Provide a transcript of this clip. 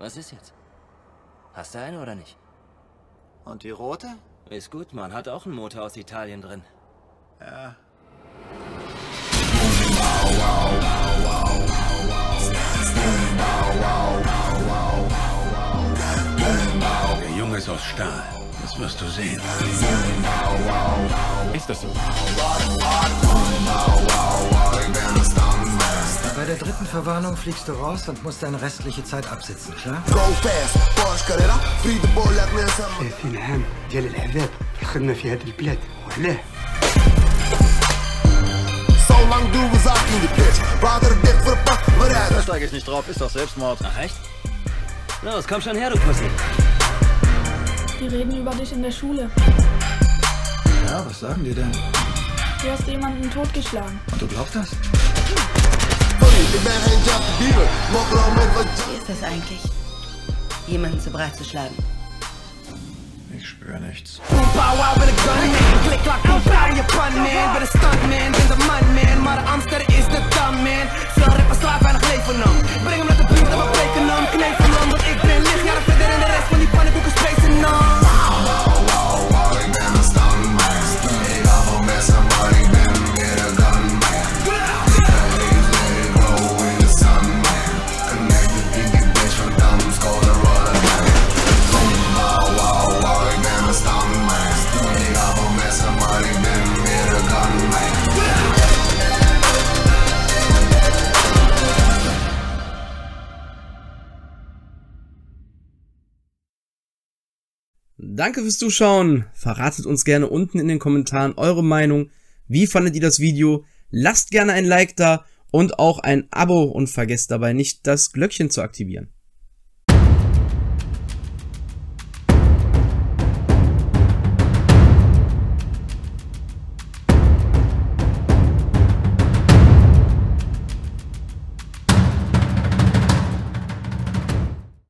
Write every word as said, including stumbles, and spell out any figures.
Was ist jetzt? Hast du eine oder nicht? Und die rote? Ist gut, man hat auch einen Motor aus Italien drin. Ja. Der Junge ist aus Stahl. Das wirst du sehen. Ist das so? Bei der dritten Verwarnung fliegst du raus und musst deine restliche Zeit absitzen, klar? شايفين عام ديال العذاب في الخدمة في هذا البلاد وعلاه Da steige ich nicht drauf, ist doch Selbstmord. Ach echt? Los, komm schon her, du Pussy. Die reden über dich in der Schule. Ja, was sagen die denn? Du hast jemanden totgeschlagen. Und du glaubst das? Wie ist das eigentlich, jemanden zu Brei zu schlagen? Ich spüre nichts. Danke fürs Zuschauen. Verratet uns gerne unten in den Kommentaren eure Meinung. Wie fandet ihr das Video? Lasst gerne ein Like da und auch ein Abo und vergesst dabei nicht, das Glöckchen zu aktivieren.